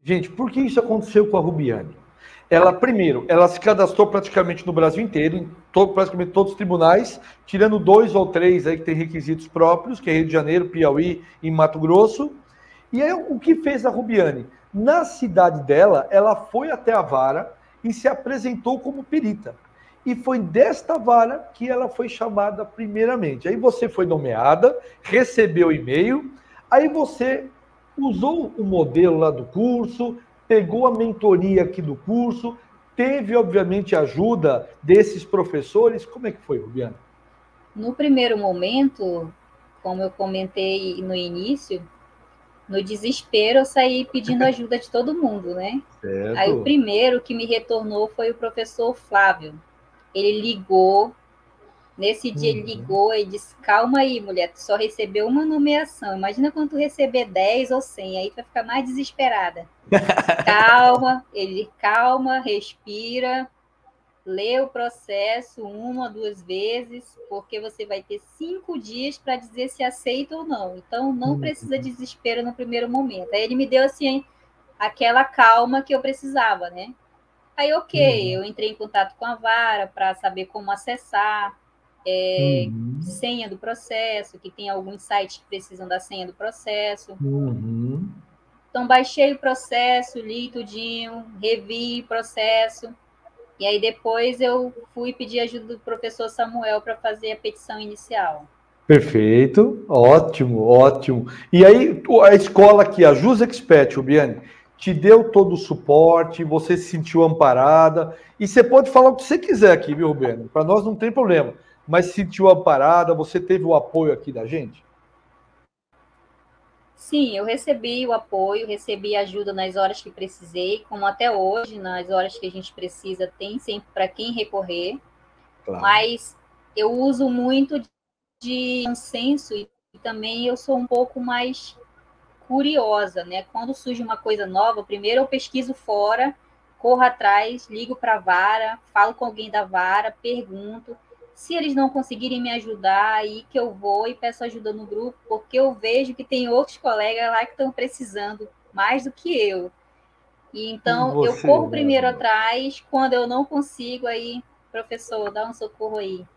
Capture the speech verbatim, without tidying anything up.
Gente, por que isso aconteceu com a Rubiane? Ela, primeiro, ela se cadastrou praticamente no Brasil inteiro, em todo, praticamente todos os tribunais, tirando dois ou três aí que tem requisitos próprios, que é Rio de Janeiro, Piauí e Mato Grosso. E aí, o que fez a Rubiane? Na cidade dela, ela foi até a vara e se apresentou como perita. E foi desta vara que ela foi chamada primeiramente. Aí você foi nomeada, recebeu o e-mail, aí você usou o modelo lá do curso, pegou a mentoria aqui do curso, teve, obviamente, ajuda desses professores. Como é que foi, Rubiane? No primeiro momento, como eu comentei no início, no desespero eu saí pedindo ajuda de todo mundo, né? Aí o Certo. primeiro que me retornou foi o professor Flávio. Ele ligou, nesse dia ele Uhum. ligou e disse, calma aí, mulher, tu só recebeu uma nomeação, imagina quando tu receber dez ou cem, aí tu vai ficar mais desesperada. Calma, ele calma, respira, lê o processo uma, duas vezes, porque você vai ter cinco dias para dizer se aceita ou não. Então, não precisa de desespero no primeiro momento. Aí ele me deu, assim, aquela calma que eu precisava, né? Aí, ok, Uhum. eu entrei em contato com a vara para saber como acessar, é, Uhum. senha do processo, que tem alguns sites que precisam da senha do processo. Uhum. Então, baixei o processo, li tudinho, revi o processo, e aí depois eu fui pedir ajuda do professor Samuel para fazer a petição inicial. Perfeito, ótimo, ótimo. E aí, a escola aqui, a Jus Expert, Biane, te deu todo o suporte, você se sentiu amparada, e você pode falar o que você quiser aqui, viu, Biane? Para nós não tem problema, mas se sentiu amparada, você teve o apoio aqui da gente? Sim, eu recebi o apoio, recebi ajuda nas horas que precisei, como até hoje, nas horas que a gente precisa, tem sempre para quem recorrer, Claro. mas eu uso muito de consenso e também eu sou um pouco mais curiosa, né? Quando surge uma coisa nova, primeiro eu pesquiso fora, corro atrás, ligo para a vara, falo com alguém da vara, pergunto. Se eles não conseguirem me ajudar, aí que eu vou e peço ajuda no grupo, porque eu vejo que tem outros colegas lá que estão precisando mais do que eu. E E então eu você, corro né, primeiro Rubiane? atrás, quando eu não consigo, aí, professor, dá um socorro aí.